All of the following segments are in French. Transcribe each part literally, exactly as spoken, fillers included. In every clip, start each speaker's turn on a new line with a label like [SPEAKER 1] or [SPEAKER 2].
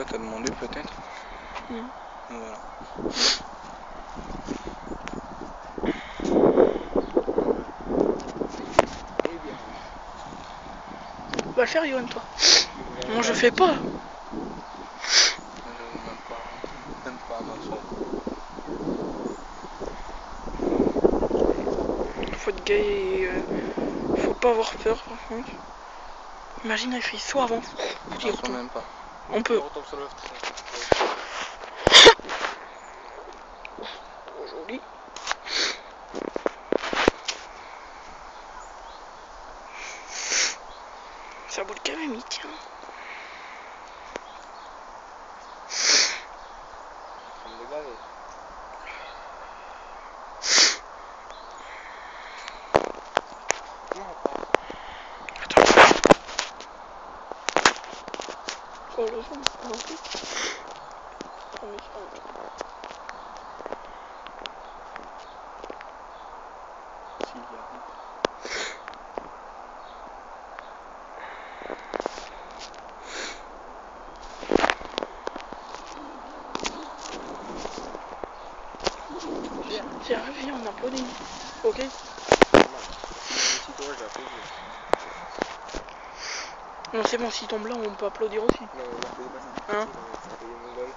[SPEAKER 1] t'as demandé peut-être.
[SPEAKER 2] Mmh.
[SPEAKER 1] Voilà.
[SPEAKER 2] Va le faire, Yoann, toi. Moi, je fais pas.
[SPEAKER 1] J'arrive même pas, même pas à m'asseoir.
[SPEAKER 2] Faut être gay et euh, faut pas avoir peur, par contre. Imagine, il fait saut avant.
[SPEAKER 1] On s'en même pas.
[SPEAKER 2] On peut.
[SPEAKER 1] On retombe sur le left.
[SPEAKER 2] Oh, joli. Ça boule quand même, il tient. Oh, le son, c'est un peu. Oh, mais ça,
[SPEAKER 1] S'il y arrive.
[SPEAKER 2] tiens, viens, on applaudit. Ok. Non, c'est bon, s'il tombe là, on peut applaudir aussi.
[SPEAKER 1] Non, on applaudit pas ça.
[SPEAKER 2] Hein?
[SPEAKER 1] Ça fait des mongols.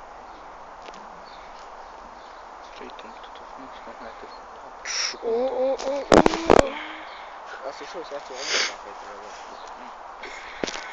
[SPEAKER 1] Il tombe tout au fond, je pense qu'on a tête.
[SPEAKER 2] Oh, oh, oh, oh.
[SPEAKER 1] Ah, c'est chaud, ça, tu remontes en fait.